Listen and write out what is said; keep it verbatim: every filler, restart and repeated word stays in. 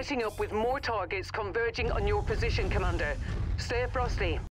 Lighting up with more targets converging on your position, Commander. Stay frosty.